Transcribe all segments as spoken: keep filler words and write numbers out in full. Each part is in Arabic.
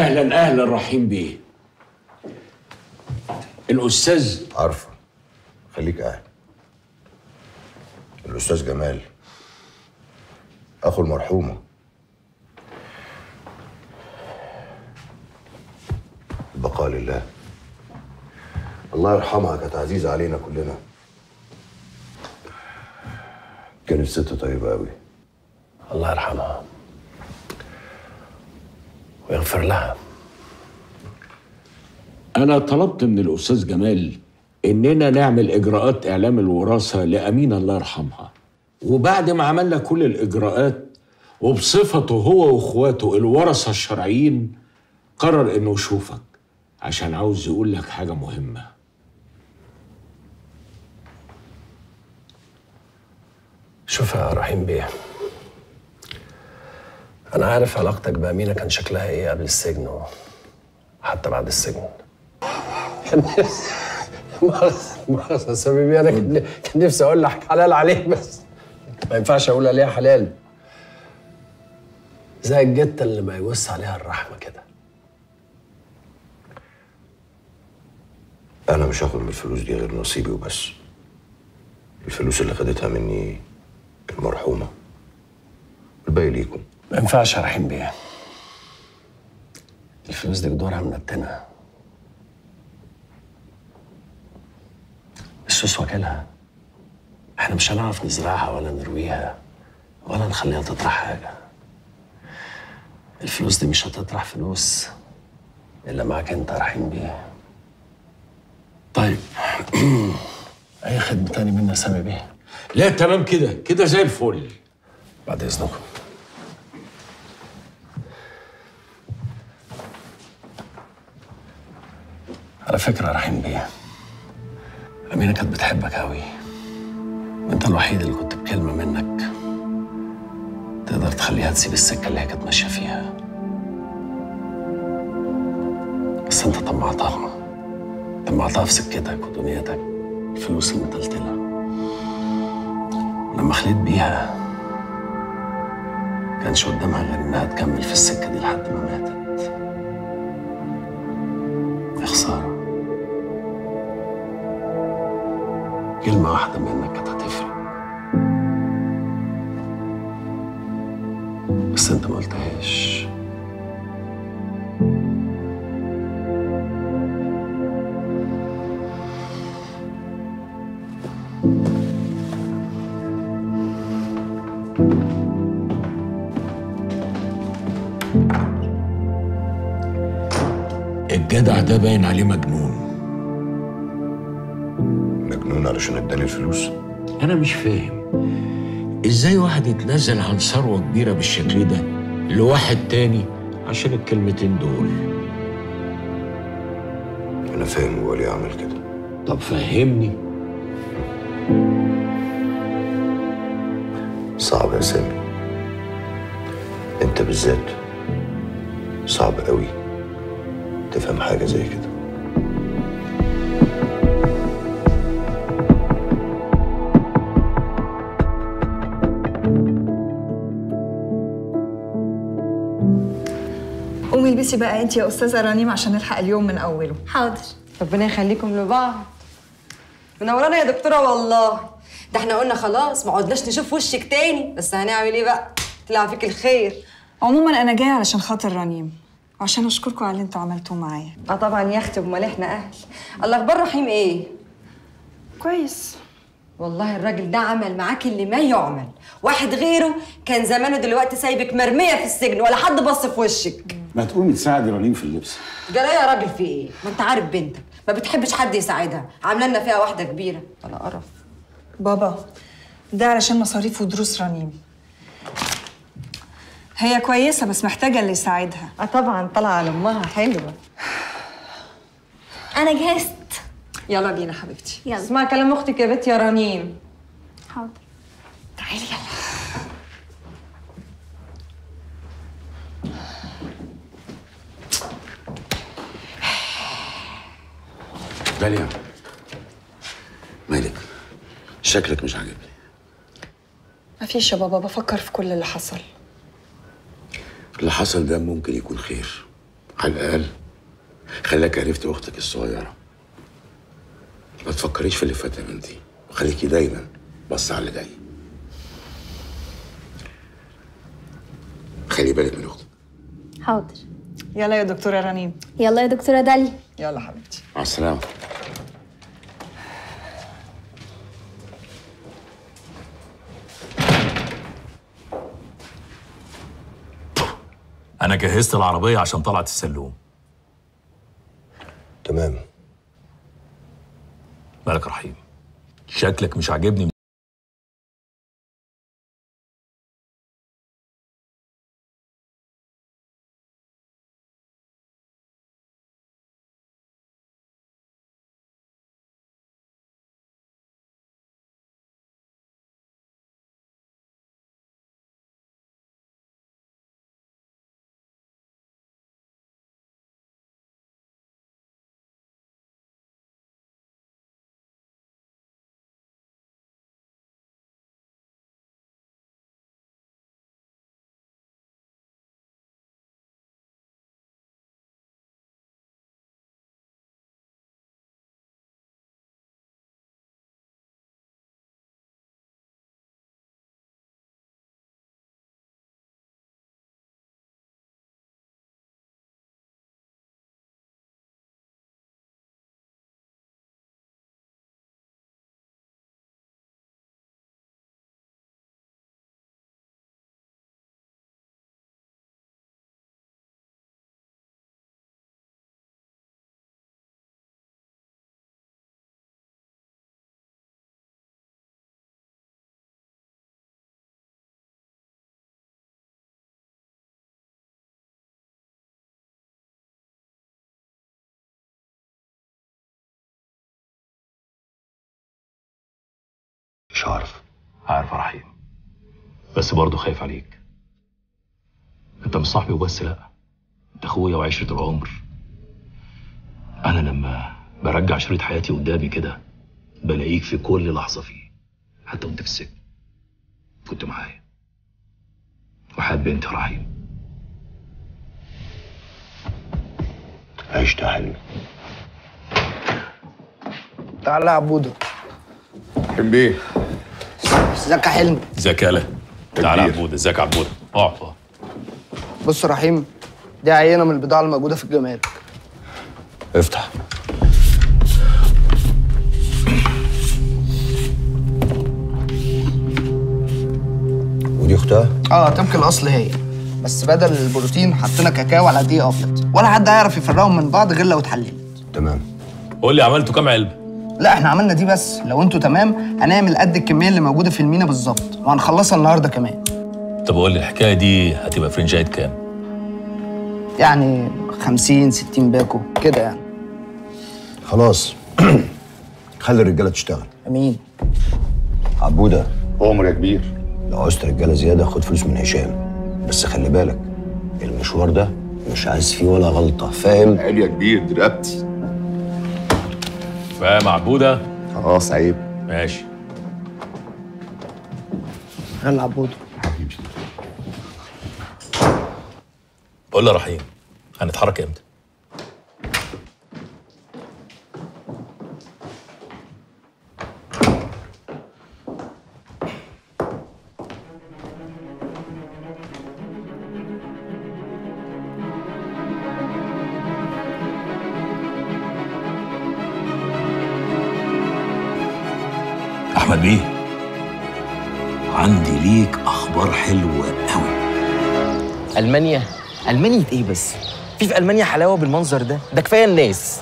اهلا اهلا رحيم بيه. الاستاذ عارفه، خليك قاعد. الاستاذ جمال اخو المرحومه. البقاء لله. الله يرحمها، كانت عزيزه علينا كلنا. كانت ست طيبه قوي. الله يرحمها ويغفر لها. انا طلبت من الاستاذ جمال اننا نعمل اجراءات اعلام الوراثه لامينه الله يرحمها، وبعد ما عملنا كل الاجراءات وبصفته هو واخواته الورثه الشرعيين قرر انه يشوفك عشان عاوز يقول لك حاجه مهمه. شوف يا رحيم بيه، أنا عارف علاقتك بأمينة كان شكلها إيه قبل السجن وحتى بعد السجن. كان نفسي مؤاخذة يا سامي بيه، أنا كان نفسي أقول لك حلال عليك بس ما ينفعش أقول عليها حلال. زي الجتة اللي ما يوص عليها الرحمة كده. انا مش هاخد من الفلوس دي غير نصيبي وبس. الفلوس اللي خدتها مني المرحومه، الباقي ليكم. ما ينفعش يا رحيم بيه، الفلوس دي جدورها منتنة. السوس واكلها، احنا مش هنعرف نزرعها ولا نرويها ولا نخليها تطرح حاجة. الفلوس دي مش هتطرح فلوس إلا معاك أنت يا رحيم بيه. طيب أي خدمة تاني منا يا سامي بيه؟ لا تمام كده كده زي الفل. بعد إذنكم. على فكرة يا رحيم بيه، أمينة كانت بتحبك أوي، وأنت الوحيد اللي كنت بكلمة منك تقدر تخليها تسيب السكة اللي هي كانت ماشية فيها. بس أنت طمعتها طمعتها في سكتك ودنيتك، الفلوس المتلتلة. لما خليت بيها كانش قدامها غير إنها تكمل في السكة دي لحد ما ماتت. يا خسارة، كلمة واحدة منك كانت هتفرق، بس انت ما قلتهاش. الجدع ده باين عليه مجنون. مجنون علشان اداني الفلوس؟ انا مش فاهم ازاي واحد يتنازل عن ثروه كبيره بالشكل ده لواحد تاني عشان الكلمتين دول. انا فاهم هو ليه عمل كده. طب فهمني. صعب يا سامي، انت بالذات صعب قوي تفهم حاجه زي كده. قومي البسي بقى انت يا استاذه رنيم عشان نلحق اليوم من اوله. حاضر. ربنا يخليكم لبعض. منورانا يا دكتوره والله. ده احنا قلنا خلاص ما عدناش نشوف وشك تاني، بس هنعمل ايه بقى؟ طلع فيك الخير. عموما انا جايه علشان خاطر رنيم وعشان اشكركم على اللي انتوا عملتوه معايا. اه طبعا يا اختي، امال احنا اهل. الله اخبار رحيم ايه؟ كويس والله الراجل ده عمل معاك اللي ما يعمل، واحد غيره كان زمانه دلوقتي سايبك مرميه في السجن ولا حد بص في وشك. ما تقومي تساعدي رنيم في اللبس. جرى يا راجل في ايه؟ ما انت عارف بنتك ما بتحبش حد يساعدها، عامله لنا فيها واحده كبيره. ولا قرف. بابا ده علشان مصاريف ودروس رنيم. هي كويسه بس محتاجه اللي يساعدها. اه طبعا طالعه على امها حلوه. انا جهزت. يلا بينا حبيبتي. يلا. اسمعي كلام اختك يا بنت يا رنيم. حاضر. تعالي يلا. داليا، مالك؟ شكلك مش عاجبني. مفيش يا بابا، بفكر في كل اللي حصل. اللي حصل ده ممكن يكون خير، على الاقل خليك عرفت اختك الصغيره. ما تفكريش في اللي فات يا بنتي، وخليكي دايما بص على اللي جاي. خلي بالك من اختك. حاضر. يلا يا دكتورة رنيم. يلا يا دكتورة داليا. يلا حبيبتي. مع السلامه. أنا جهزت العربية عشان طلعت السلوم. تمام. مالك رحيم؟ شكلك مش عاجبني. مش عارف. عارف يا رحيم، بس برضه خايف عليك. انت مش صاحبي وبس، لا انت اخويا وعشرة العمر. انا لما برجع شريط حياتي قدامي كده بلاقيك في كل لحظه فيه، حتى وانت في السجن كنت معايا. وحاب انت يا رحيم. عشت حلمي. تعالى يا عبودة. حلم بيه. ازيك يا حلمي؟ ازيك يالا؟ تعالى يا عبوده. ازيك يا عبوده؟ اقعد اقعد. بص يا رحيم، دي عينة من البضاعة الموجودة في الجمارك. افتح. ودي اختها؟ اه طبق الاصل هي، بس بدل البروتين حطينا كاكاو على دقيق ابيض، ولا حد هيعرف يفرقهم من بعض غير لو اتحللت. تمام. قول لي عملتوا كام علبه؟ لا احنا عملنا دي بس، لو انتوا تمام هنعمل قد الكميه اللي موجوده في المينا بالظبط، وهنخلصها النهارده كمان. طب قول لي الحكايه دي هتبقى فرنجايه كام؟ يعني خمسين ستين باكو كده يعني. خلاص. خلي الرجاله تشتغل. امين. عبوده. عمر يا كبير. لو عاوزت رجاله زياده خد فلوس من هشام، بس خلي بالك المشوار ده مش عايز فيه ولا غلطه، فاهم؟ عيب يا كبير، دي رقبتي. فاهم يا عبوده؟ خلاص عيب. ماشي. يلا عبودة. حبيبي. قول لي يا رحيم، هنتحرك امتى؟ احمد بيه، عندي ليك اخبار حلوه قوي. ألمانيا؟ ألمانيا ايه بس؟ في في ألمانيا حلاوة بالمنظر ده؟ ده كفاية الناس.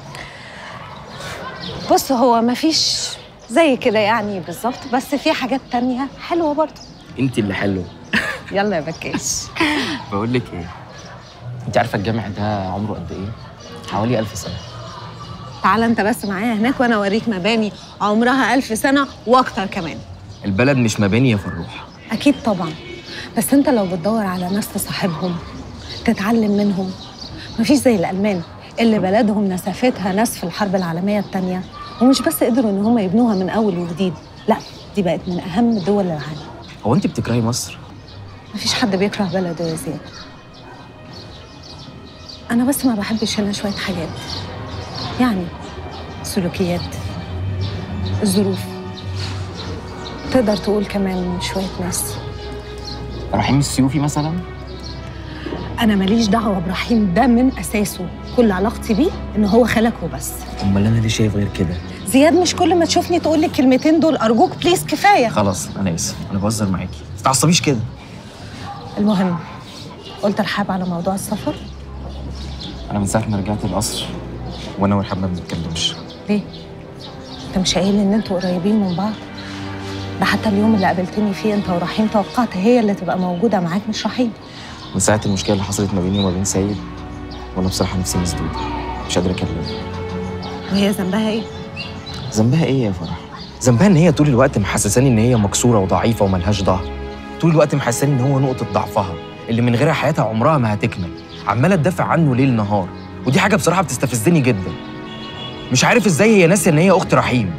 بص، هو مفيش زي كده يعني بالظبط، بس في حاجات تانية حلوة برضه. انت اللي حلوة. يلا يا بكاش. بقول لك ايه؟ انت عارفة الجامع ده عمره قد ايه؟ حوالي ألف سنة. تعال انت بس معايا هناك وانا اوريك مباني عمرها ألف سنة واكتر كمان. البلد مش مباني يا فروح. اكيد طبعا، بس انت لو بتدور على ناس تصاحبهم تتعلم منهم، مفيش زي الالمان اللي بلدهم نسفتها ناس في الحرب العالميه الثانيه، ومش بس قدروا ان هم يبنوها من اول وجديد، لا دي بقت من اهم دول العالم. هو انت بتكرهي مصر؟ مفيش حد بيكره بلده يا زياد. انا بس ما بحبش هنا شويه حاجات، يعني سلوكيات، الظروف، تقدر تقول كمان شويه ناس. رحيم السيوفي مثلا؟ انا ماليش دعوه برحيم ده من اساسه، كل علاقتي بيه ان هو خالك وبس. امال انا ليه شايف غير كده؟ زياد مش كل ما تشوفني تقول لي الكلمتين دول، ارجوك بليز كفايه. خلاص انا اسف، انا بهزر معاكي، ما تعصبيش كده. المهم، قلت لرحاب على موضوع السفر؟ انا من ساعه ما رجعت القصر وانا ورحاب ما بنتكلمش. ليه؟ انت مش قايل ان انتوا قريبين من بعض؟ ده حتى اليوم اللي قابلتني فيه انت ورحيم توقعت هي اللي تبقى موجوده معاك مش رحيم. من ساعه المشكله اللي حصلت ما بيني وما بين سيد وانا بصراحه نفسي مسدوده، مش قادره اكلمها. وهي ذنبها ايه؟ ذنبها ايه يا فرح؟ ذنبها ان هي طول الوقت محسساني ان هي مكسوره وضعيفه وملهاش ظهر. طول الوقت محسساني ان هو نقطه ضعفها اللي من غيرها حياتها عمرها ما هتكمل. عماله تدافع عنه ليل نهار، ودي حاجه بصراحه بتستفزني جدا. مش عارف ازاي هي ناسيه ان هي اخت رحيم.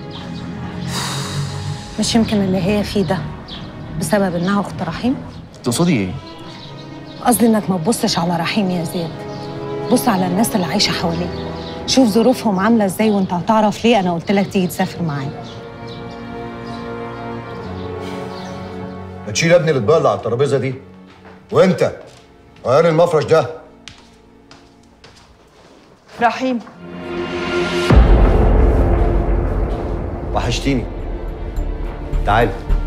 مش يمكن اللي هي فيه ده بسبب انها اخت رحيم؟ تقصدي ايه؟ قصدي انك ما تبصش على رحيم يا زياد، بص على الناس اللي عايشه حواليه، شوف ظروفهم عامله ازاي وانت هتعرف ليه انا قلت لك تيجي تسافر معايا. ما تشيل يا ابني الاطباق اللي على الترابيزه دي، وانت غير المفرش ده. رحيم وحشتيني. تعالي.